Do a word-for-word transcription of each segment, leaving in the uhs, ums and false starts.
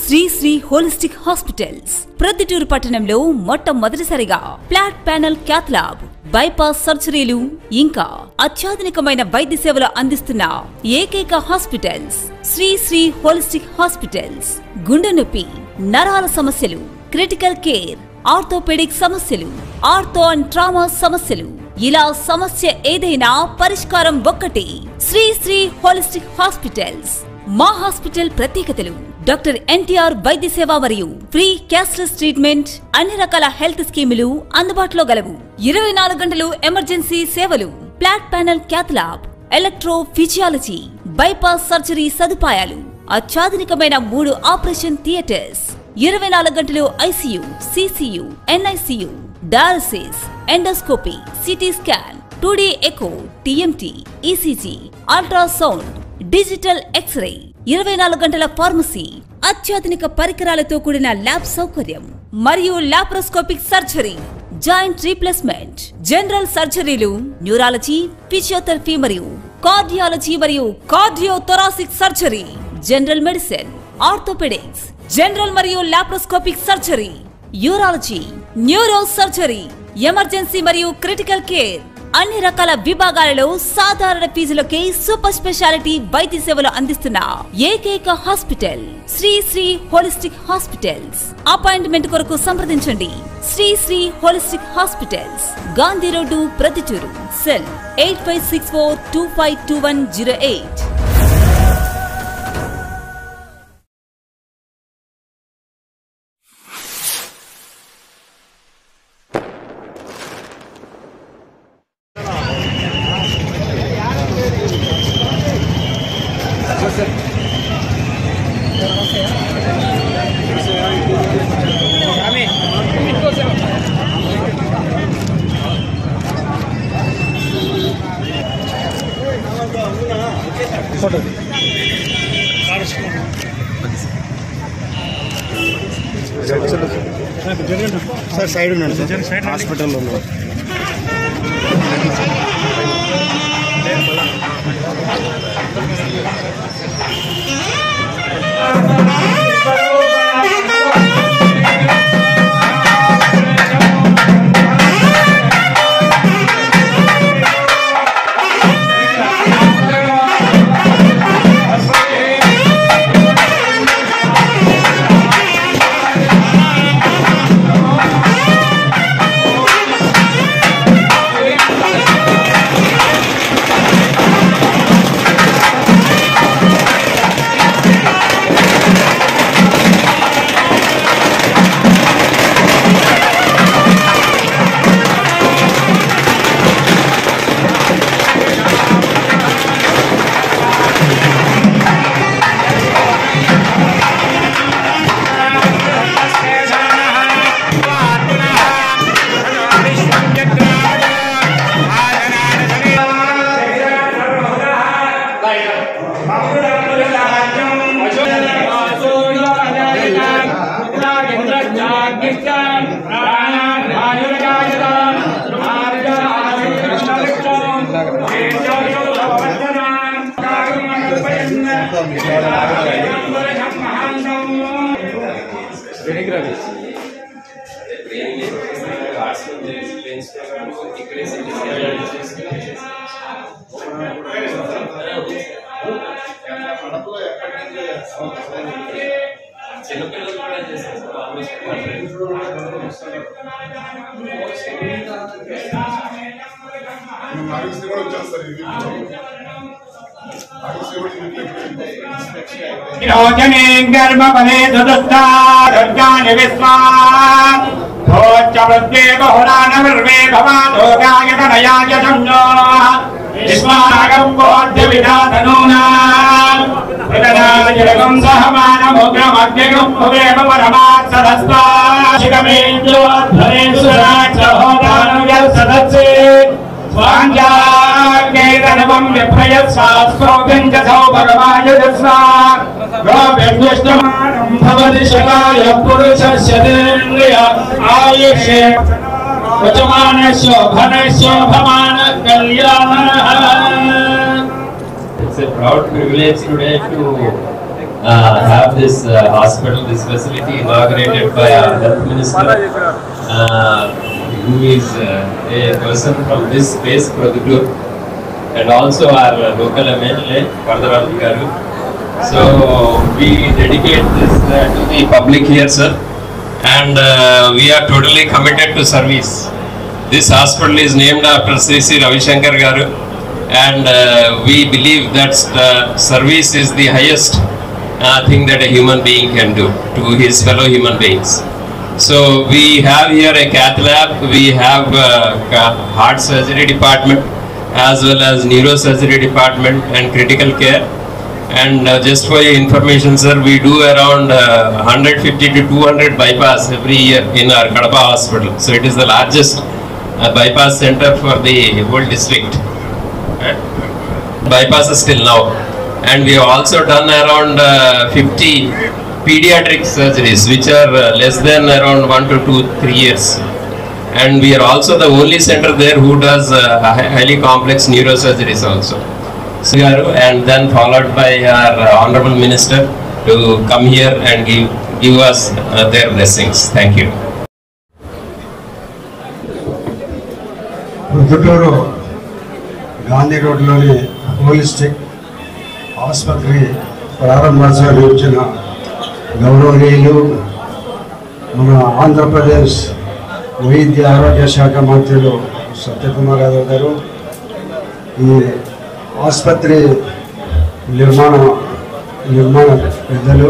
Shri Sri holistic hospitals Proddatur పట్టణంలో మొట్టమొదటిసారిగా flat panel cath lab, bypass సర్జరీలు ఇంకా అత్యాధునికమైన వైద్య సేవలు అందిస్తున్న ఏకైక hospitals Sri Sri holistic hospitals. గుండె నొప్పి, నరాల సమస్యలు, క్రిటికల్ కేర్, ఆర్థోపెడిక్ సమస్యలు, ఆర్థో అండ్ ట్రామా సమస్యలు, ఇలా సమస్య ఏదైనా పరిష్కారం ఒక్కటే. Sri Sri holistic hospitals. మా హాస్పిటల్ ప్రత్యేకతలు: డాక్టర్ ఎన్టీఆర్ వైద్య సేవ మరియు ఫ్రీ క్యాష్లెస్ ట్రీట్మెంట్, అన్ని రకాల హెల్త్ స్కీములు అందుబాటులో గలవు. ఇరవై నాలుగు గంటలు ఎమర్జెన్సీ సేవలు, flat panel cath lab, electrophysiology, bypass surgery సదుపాయాలు, అత్యాధునికమైన మూడు ఆపరేషన్ థియేటర్స్, ఇరవై నాలుగు గంటలు ICU, CCU, NICU, dialysis, endoscopy, CT scan, two D echo, TMT, ECG, ultrasound, digital x-ray, ఇరవై నాలుగు గంటల ఫార్మసీ, అత్యాధునిక పరికరాలతో కూడిన ల్యాబ్ సౌకర్యం మరియు laparoscopic surgery, joint replacement, general సర్జరీలు, న్యూరాలజీ, ఫిజియోథెరపీ మరియు కార్డియాలజీ మరియు cardio thoracic surgery, general medicine, orthopaedics, general మరియు laparoscopic surgery, urology, neuro surgery, emergency మరియు క్రిటికల్ కేర్, అన్ని రకాల విభాగాలలో సాధారణ ఫీజులకే సూపర్ స్పెషాలిటీ వైద్య సేవలు అందిస్తున్న ఏకైక hospital Sri Sri holistic hospitals. Appointment కొరకు సంప్రదించండి. Sri Sri holistic hospitals, Gandhi road, Proddatur. Cell eight five six four two five two one zero eight. Sir side ఉన్నాడు సార్, హాస్పిటల్లో ఉన్నాడు. गर्भपदे दुदुस्तानि विस्मात् भोच्चवृद्धे बहुलानविर्वे भवादोगाय तनयाय चन्द्रो विस्मागं बोध्यविधातनूनां प्रददाजलगं सहमानमुग्रमग्निगं भुवेम परमात् सदस्ता शिखमेन्द्रोद्धरे सुराक्षहोदानुयत्सदत्से स्वाञ्जाग्नेतनवं विप्रयत्सास्त्रोगं च सौ भगवायुजस्वा गोविन्दुष्टमानं भवति शकाय पुरुषस्य देन्द्रिय आयुष्ये वचमानस्य भनस्य भमान कल्याणः. It's a proud privilege today to uh, have this uh, hospital, this facility inaugurated by our health minister, uh, who is uh, a person from this space, Prodhutur, and also our uh, local M L A, Vardarajan Garu. So we dedicate this uh, to the public here, sir, and uh, we are totally committed to service. This hospital is named after Sri Sri Ravi Shankar Garu, and uh, we believe that the service is the highest uh, thing that a human being can do to his fellow human beings. So we have here a cath lab, we have a heart surgery department as well as neurosurgery department and critical care. And uh, just for your information, sir, we do around uh, one hundred fifty to two hundred bypass every year in our Kadapa hospital. So it is the largest uh, bypass center for the whole district. Uh, bypasses till now. And we have also done around uh, fifty pediatric surgeries, which are uh, less than around one to two, three years. And we are also the only center there who does uh, highly complex neurosurgeries also. So, and then followed by our uh, Honorable Minister to come here and give, give us uh, their blessings. Thank you. Proddatur Gandhi రోడ్లోని holistic ఆసుపత్రి ప్రారంభోత్సవాన్ని వచ్చిన గౌరవనీయులు మన ఆంధ్రప్రదేశ్ వైద్య ఆరోగ్య శాఖ మంత్రులు సత్యకుమార్ యాదవ్ గారు ఈ ఆసుపత్రి నిర్మాణ నిర్మాణ పెద్దలు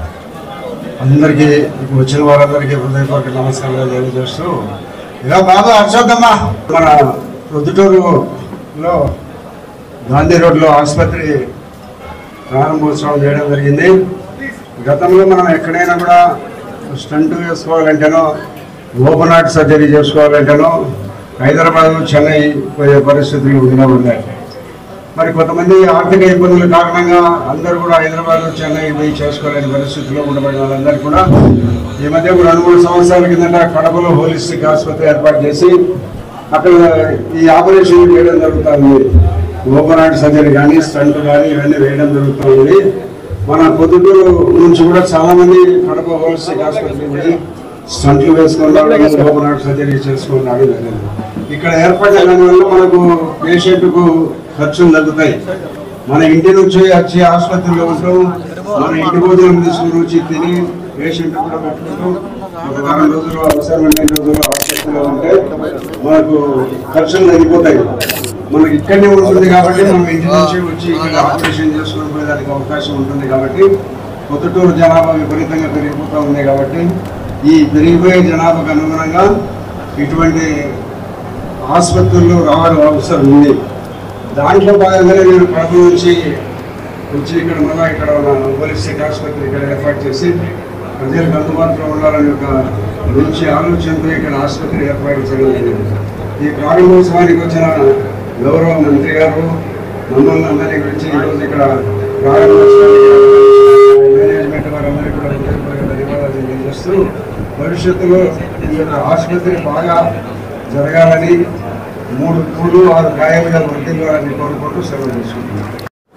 అందరికీ వచ్చిన వారందరికీ హృదయపూర్వక నమస్కారాలు తెలియజేస్తూ ఇలా బాబా అర్చోద్దమ్మా మన ప్రొద్దుటూరులో గాంధీ రోడ్లో ఆసుపత్రి ప్రారంభోత్సవం చేయడం జరిగింది. గతంలో మనం ఎక్కడైనా కూడా స్టంట్ వేసుకోవాలంటేనో ఓపెన్ హార్ట్ సర్జరీ చేసుకోవాలంటేనో హైదరాబాద్ చెన్నై పోయే పరిస్థితులు ఉండినా ఉన్నాయి. మరి కొంతమంది ఆర్థిక ఇబ్బందుల కారణంగా అందరూ కూడా హైదరాబాద్ చెన్నై పోయి చేసుకోలేని పరిస్థితుల్లో ఉండబడిన వాళ్ళందరూ కూడా ఈ మధ్య కూడా రెండు మూడు సంవత్సరాల కిందట కడపలో హోలిస్టిక్ ఆసుపత్రి ఏర్పాటు చేసి అక్కడ ఈ ఆపరేషన్ చేయడం జరుగుతుంది. ఓపెన్ హార్ట్ సర్జరీ కానీ స్టంట్ కానీ ఇవన్నీ వేయడం జరుగుతుంది. మన పొద్దుటూరు నుంచి కూడా చాలా మంది కడప హోలిస్టిక్ ఆసుపత్రి పోయి స్టంట్లు వేసుకున్నాడు, ఓపెన్ హార్ట్ సర్జరీ చేసుకున్నాడు. ఇక్కడ ఏర్పాటు వల్ల మనకు పేషెంట్కు ఖర్చులు తగ్గుతాయి. మన ఇంటి నుంచి వచ్చి ఆసుపత్రిలో ఉంటూ మన ఇంటి భోజనం తీసుకుని వచ్చి తిని పేషెంట్ కూడా పెట్టుకుంటూ ఒక వారం రోజులు అవసరమైన రోజులు ఆసుపత్రిలో ఉంటే మనకు ఖర్చులు తగ్గిపోతాయి. మనకి ఇక్కడనే ఉంటుంది కాబట్టి మనం ఇంటి నుంచి వచ్చి ఇక్కడ ఆపరేషన్ చేసుకుని పోయేదానికి అవకాశం ఉంటుంది. కాబట్టి పొద్దుటూరు జనాభా విపరీతంగా పెరిగిపోతూ ఉంది. కాబట్టి ఈ పెరిగిపోయే జనాభాకు అనుగుణంగా ఇటువంటి ఆసుపత్రుల్లో రావడం అవసరం ఉంది. దాంట్లో భాగంగానే నేను కడప నుంచి వచ్చి ఇక్కడ మళ్ళీ ఇక్కడ ఉన్న హోలిస్టిక్ ఆసుపత్రి ఇక్కడ ఏర్పాటు చేసి ప్రజలకు అందుబాటులో ఉండాలని ఒక మంచి ఆలోచనతో ఇక్కడ ఆసుపత్రి ఏర్పాటు చేయడం. ఈ ప్రారంభోత్సవానికి వచ్చిన గౌరవ మంత్రి గారు మమ్మల్ని అందరి గురించి ఈరోజు ఇక్కడ ప్రారంభోత్సవానికి మేనేజ్మెంట్ వారందరికీ కూడా ధన్యవాదాలు తెలియజేస్తూ భవిష్యత్తులో ఈ యొక్క ఆసుపత్రి బాగా జరగాలని మూడు పూలు ఆరు గాయాలుగా వర్తిల్లాలని కోరుకుంటూ సెలవు తీసుకుంటున్నాను.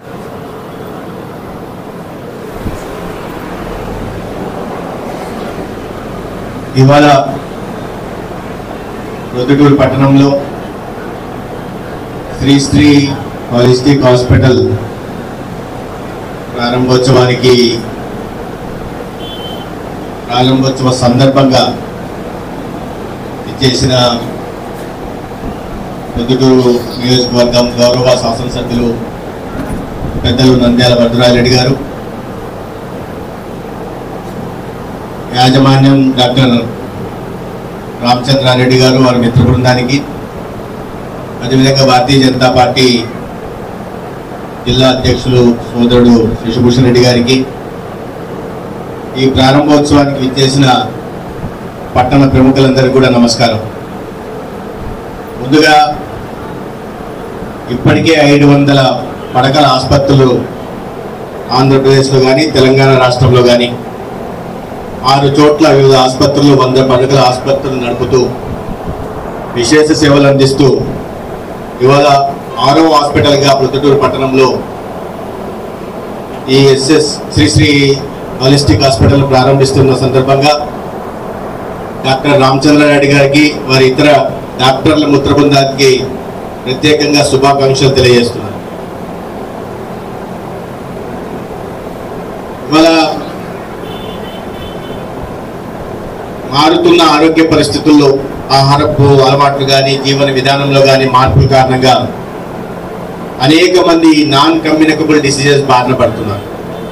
ఇవాళ ప్రొద్దుటూరు పట్టణంలో శ్రీ శ్రీ హోలిస్టిక్ హాస్పిటల్ ప్రారంభోత్సవానికి ప్రారంభోత్సవ సందర్భంగా ఇచ్చేసిన ప్రొద్దుటూరు నియోజకవర్గం గౌరవ శాసనసభ్యులు పెద్దలు నంద్యాల వరదరాజిరెడ్డి గారు, యాజమాన్యం డాక్టర్ రామచంద్రారెడ్డి గారు, వారి మిత్ర బృందానికి, అదేవిధంగా భారతీయ జనతా పార్టీ జిల్లా అధ్యక్షులు సోదరుడు శశిభూషణ్ రెడ్డి గారికి, ఈ ప్రారంభోత్సవానికి విచ్చేసిన పట్టణ ప్రముఖులందరికీ కూడా నమస్కారం. ముందుగా ఇప్పటికే ఐదు వందల పడకల ఆసుపత్రులు ఆంధ్రప్రదేశ్లో కానీ తెలంగాణ రాష్ట్రంలో కానీ ఆరు చోట్ల వివిధ ఆసుపత్రులు వంద పడకల ఆసుపత్రులు నడుపుతూ విశేష సేవలు అందిస్తూ ఇవాళ ఆరో హాస్పిటల్గా ప్రొద్దుటూరు పట్టణంలో ఈ SS Sri Sri holistic hospital ప్రారంభిస్తున్న సందర్భంగా డాక్టర్ రామచంద్రారెడ్డి గారికి వారి ఇతర డాక్టర్ల మిత్ర బృందానికి ప్రత్యేకంగా శుభాకాంక్షలు తెలియజేస్తున్నారు. ఇవాళ మారుతున్న ఆరోగ్య పరిస్థితుల్లో ఆహారపు అలవాట్లు కానీ జీవన విధానంలో కానీ మార్పుల కారణంగా అనేక మంది నాన్ కమ్యూనికబుల్ డిసీజెస్ బారిన పడుతున్నారు.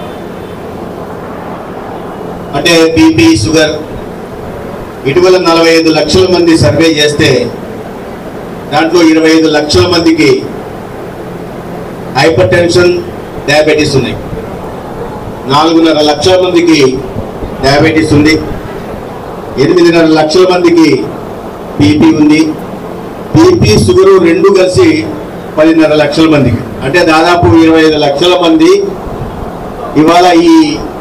అంటే బీపీ, షుగర్. ఇటీవల నలభై ఐదు లక్షల మంది సర్వే చేస్తే దాంట్లో ఇరవై ఐదు లక్షల మందికి హైపర్ టెన్షన్, డయాబెటీస్ ఉన్నాయి. నాలుగున్నర లక్షల మందికి డయాబెటీస్ ఉంది. ఎనిమిదిన్నర లక్షల మందికి బీపీ ఉంది. బీపీ, షుగరు రెండు కలిసి పదిన్నర లక్షల మందికి, అంటే దాదాపు ఇరవై ఐదు లక్షల మంది ఇవాళ ఈ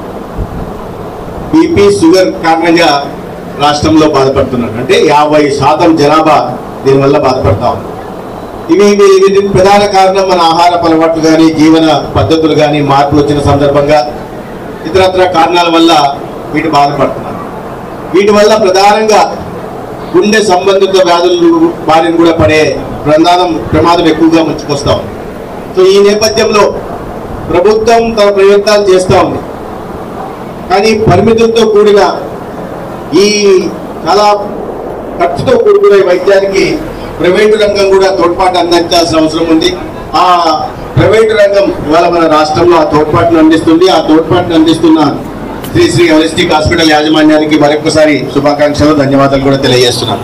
బీపీ, షుగర్ కారణంగా రాష్ట్రంలో బాధపడుతున్నారు. అంటే యాభై శాతం జనాభా దీనివల్ల బాధపడతా ఉంది. ఇవి వీటికి ప్రధాన కారణం మన ఆహార అలవాట్లు కానీ జీవన పద్ధతులు కానీ మార్పులు వచ్చిన సందర్భంగా ఇతరత్ర కారణాల వల్ల వీటి బాధపడుతున్నారు. వీటి వల్ల ప్రధానంగా గుండె సంబంధిత వ్యాధులు బారిన కూడా పడే ప్రమాదం ప్రమాదం ఎక్కువగా ముంచుకొస్తా ఉంది. సో ఈ నేపథ్యంలో ప్రభుత్వం తన ప్రయత్నాలు చేస్తూ ఉంది. కానీ పరిమితులతో కూడిన ఈ చాలా ఖర్చుతో కూడుకున్న వైద్యానికి ప్రైవేటు రంగం కూడా తోడ్పాటు అందించాల్సిన అవసరం ఉంది. ఆ ప్రైవేటు రంగం ఇవాళ మన రాష్ట్రంలో ఆ తోడ్పాటును అందిస్తుంది. ఆ తోడ్పాటును అందిస్తున్న శ్రీ శ్రీ హాలిస్టిక్ హాస్పిటల్ యాజమాన్యానికి మరొకసారి శుభాకాంక్షలు, ధన్యవాదాలు కూడా తెలియజేస్తున్నాను.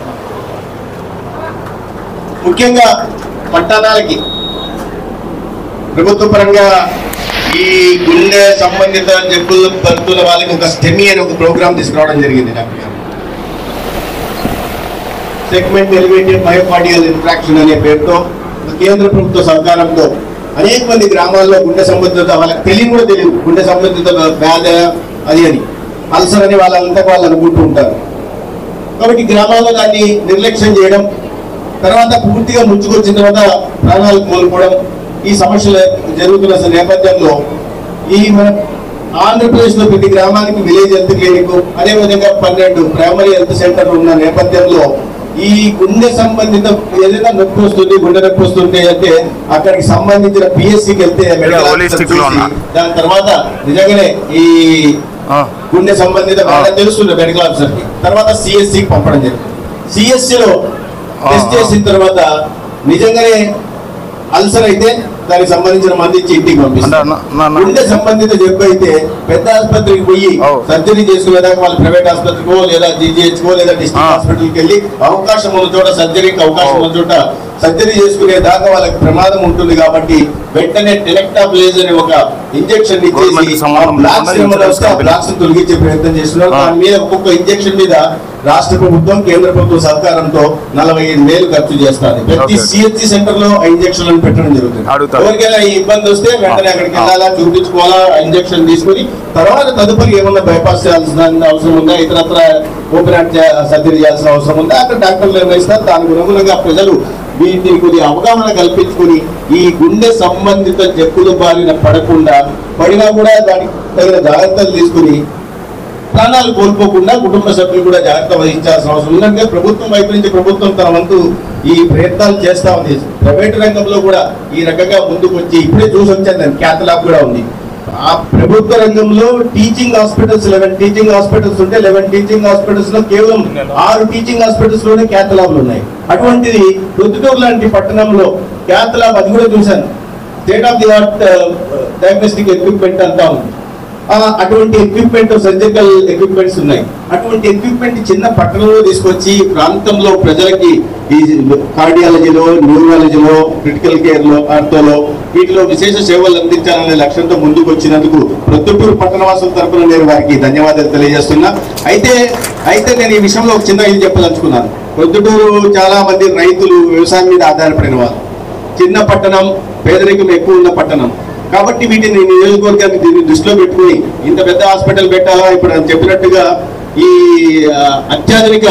ముఖ్యంగా పట్టణాలకి ప్రభుత్వ పరంగా ఈ గుండె సంబంధిత జబ్బులు పడుతున్న వాళ్ళకి ఒక స్టెమీ అనే ఒక ప్రోగ్రామ్ తీసుకురావడం జరిగింది. డాక్టర్ గారు సెగ్మెంట్ ఎలివేటెడ్ మయోకార్డియల్ ఇన్ఫ్రాక్షన్ అనే పేరుతో కేంద్ర ప్రభుత్వ సహకారంతో అనేక మంది గ్రామాల్లో గుండె సంబంధిత వాళ్ళకి తెలియని కూడా తెలియదు గుండె సంబంధిత వ్యాధి అది అని అల్సర్ అని వాళ్ళంతా వాళ్ళు అనుకుంటూ ఉంటారు. కాబట్టి గ్రామాల్లో దాన్ని నిర్లక్ష్యం చేయడం, తర్వాత పూర్తిగా ముంచుకొచ్చిన తర్వాత ప్రాణాలు కోల్పోవడం ఈ సమస్యలు జరుగుతున్న నేపథ్యంలో ఈ మన ఆంధ్రప్రదేశ్లో ప్రతి గ్రామానికి విలేజ్ హెల్త్ క్లినిక్, అదేవిధంగా పన్నెండు ప్రైమరీ హెల్త్ సెంటర్లు ఉన్న నేపథ్యంలో ఈ గుండె సంబంధిత ఏదైనా నొప్పి వస్తుంది, గుండె నొప్పి వస్తుంది అంటే అక్కడికి సంబంధించిన పిఎస్సికి వెళ్తే దాని తర్వాత నిజంగానే ఈ గుండె సంబంధిత తెలుస్తుంది మెడికల్ ఆఫీసర్ కి, తర్వాత సిఎస్సికి పంపడం జరిగింది. సిఎస్సిలో టెస్ట్ చేసిన తర్వాత నిజంగానే అల్సర్ అయితే దానికి సంబంధించిన మంది ఇచ్చి ఇంటికి పంపిస్తారు. గుండె సంబంధిత జబ్బు అయితే పెద్ద ఆసుపత్రికి పోయి సర్జరీ చేసుకునేదాకా వాళ్ళు ప్రైవేట్ ఆసుపత్రికో లేదా జీజీహెచ్కో లేదా డిస్ట్రిక్ట్ హాస్పిటల్కి వెళ్ళి అవకాశం ఉన్న చోట సర్జరీకి అవకాశం ఉన్న చోట సర్జరీ చేసుకునే దాకా వాళ్ళకి ప్రమాదం ఉంటుంది. కాబట్టి వెంటనే టెలెక్టాబ్లేజ్ అనే ఒక ఇంజెక్షన్ ఇచ్చేసి బ్లాక్స్ తొలగించే ప్రయత్నం చేస్తున్నారు. దాని మీద ఒక్కొక్క ఇంజెక్షన్ మీద రాష్ట్ర ప్రభుత్వం కేంద్ర ప్రభుత్వం సహకారంతో నలభై ఐదు వేలు ఖర్చు చేస్తారు. ప్రతి సిహెచ్సి సెంటర్ లో ఆ ఇంజక్షన్లను పెట్టడం జరుగుతుంది. ఎవరికైనా ఈ ఇబ్బంది వస్తే వెంటనే అక్కడికి వెళ్ళాలా, చూపించుకోవాలా, ఇంజక్షన్ తీసుకుని తర్వాత తదుపరి ఏమన్నా బైపాస్ చేయాల్సిన అవసరం ఉందా, ఇతరత్ర ఓపెన్ హార్ట్ సర్జరీ చేయాల్సిన అవసరం ఉందా అక్కడ డాక్టర్లు నిర్ణయిస్తారు. దానికి అనుగుణంగా ప్రజలు వీటిని కొద్దిగా అవగాహన కల్పించుకుని ఈ గుండె సంబంధిత జబ్బుల బారిన పడకుండా, పడినా కూడా దానికి తగిన జాగ్రత్తలు తీసుకుని ప్రాణాలు కోల్పోకుండా కుటుంబ సభ్యులు కూడా జాగ్రత్త వహించాల్సిన అవసరం ఉందంటే ప్రభుత్వం వైపు నుంచి ప్రభుత్వం తన వంతు ఈ ప్రయత్నాలు చేస్తా ఉంది. ప్రైవేట్ రంగంలో కూడా ఈ రకంగా ముందుకు వచ్చి ఇప్పుడే చూసి వచ్చాను, క్యాథ్ ల్యాబ్ కూడా ఉంది. ఆ ప్రభుత్వ రంగంలో teaching hospitals eleven teaching hospitals ఉంటే లెవెన్ టీచింగ్ హాస్పిటల్స్ లో కేవలం ఆరు టీచింగ్ హాస్పిటల్స్ లోనే క్యాథ్ ల్యాబ్లు ఉన్నాయి. అటువంటిది ప్రొద్దుటూరు లాంటి పట్టణంలో క్యాథ్ ల్యాబ్ అది కూడా చూశాను. State of the art diagnostic equipment అంతా ఉంది. అటువంటి ఎక్విప్మెంట్ సర్జికల్ ఎక్విప్మెంట్స్ ఉన్నాయి. అటువంటి ఎక్విప్మెంట్ చిన్న పట్టణంలో తీసుకొచ్చి ప్రాంతంలో ప్రజలకి ఈ కార్డియాలజీలో, న్యూరాలజీలో, క్రిటికల్ కేర్ లో, ఆర్థోలో వీటిలో విశేష సేవలు అందించాలనే లక్ష్యంతో ముందుకు వచ్చినందుకు ప్రొద్దుటూరు పట్టణవాసుల తరఫున నేను వారికి ధన్యవాదాలు తెలియజేస్తున్నా. అయితే అయితే నేను ఈ విషయంలో ఒక చిన్న ఇది చెప్పదలుచుకున్నాను. ప్రొద్దుటూరు చాలా మంది రైతులు వ్యవసాయం మీద ఆధారపడిన వాళ్ళు, చిన్న పట్టణం, పేదరికం ఎక్కువ ఉన్న పట్టణం. కాబట్టి వీటిని నియోజకవర్గాన్ని దీన్ని దృష్టిలో పెట్టుకుని ఇంత పెద్ద హాస్పిటల్ పెట్టాలా, ఇప్పుడు చెప్పినట్టుగా ఈ అత్యాధునిక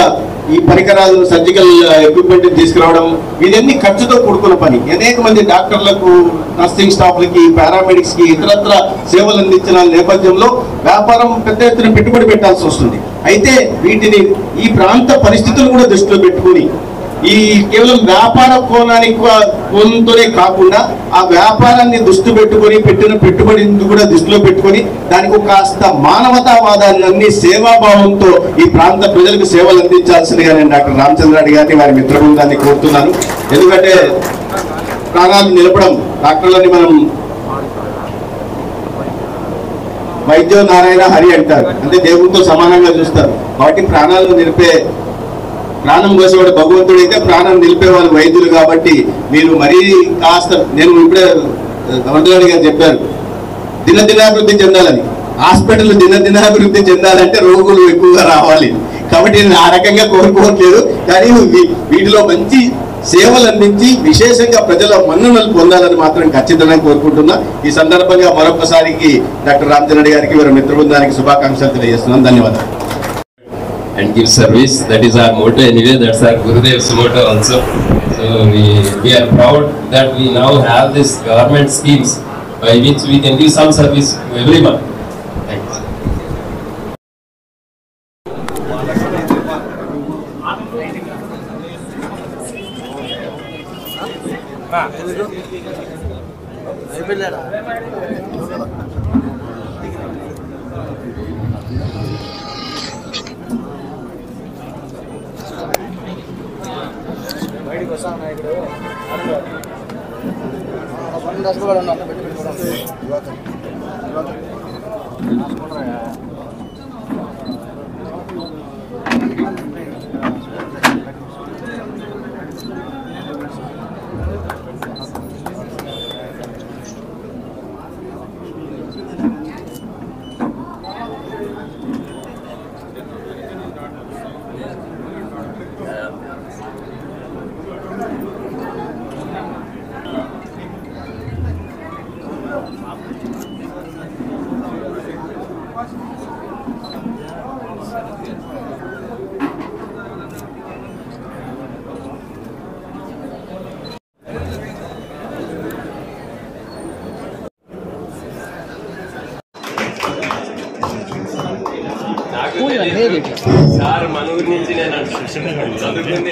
ఈ పరికరాలు సర్జికల్ ఎక్విప్మెంట్ తీసుకురావడం ఇదన్నీ ఖర్చుతో కూడుకున్న పని. అనేక మంది డాక్టర్లకు, నర్సింగ్ స్టాఫ్లకి, పారామెడిక్స్ కి ఇతరత్ర సేవలు అందించిన నేపథ్యంలో వ్యాపారం పెద్ద ఎత్తున పెట్టుబడి పెట్టాల్సి వస్తుంది. అయితే వీటిని ఈ ప్రాంత పరిస్థితులు కూడా దృష్టిలో పెట్టుకుని ఈ కేవలం వ్యాపార కోణానికి కోణంతోనే కాకుండా ఆ వ్యాపారాన్ని దృష్టి పెట్టుకొని పెట్టిన పెట్టుబడిని కూడా దృష్టిలో పెట్టుకొని దానికి కాస్త మానవతావాదాన్ని అన్ని సేవాభావంతో ఈ ప్రాంత ప్రజలకు సేవలు అందించాల్సిందిగా నేను డాక్టర్ రామచంద్రారెడ్డి గారిని వారి మిత్ర బృందాన్ని కోరుతున్నాను. ఎందుకంటే ప్రాణాలు నిలపడం, డాక్టర్లని మనం వైద్య నారాయణ హరి అంటారు, అంటే దేవుడితో సమానంగా చూస్తారు. కాబట్టి ప్రాణాలను నిలిపే ప్రాణం కోసేవాడు భగవంతుడు అయితే ప్రాణం నిలిపే వాళ్ళు వైద్యులు. కాబట్టి మీరు మరీ కాస్త, నేను ఇప్పుడే గవర్నర్ గారు చెప్పారు దినదినాభివృద్ధి చెందాలని. హాస్పిటల్ దినదినాభివృద్ధి చెందాలంటే రోగులు ఎక్కువగా రావాలి. కాబట్టి నేను ఆ రకంగా కోరుకోవట్లేదు, కానీ వీటిలో మంచి సేవలు అందించి విశేషంగా ప్రజల మన్ననలు పొందాలని మాత్రం ఖచ్చితంగా కోరుకుంటున్నా. ఈ సందర్భంగా మరొకసారికి డాక్టర్ రామచంద్ర గారికి వారి మిత్ర బృందానికి శుభాకాంక్షలు తెలియజేస్తున్నాను. ధన్యవాదాలు. And give service, that is our motto anyway, that's our Gurudev's motto also. So we, we are proud that we now have this government schemes by which we can give some service to everyone. Thanks. Sir మన ఊరి నుంచి నేను చదువుకుంది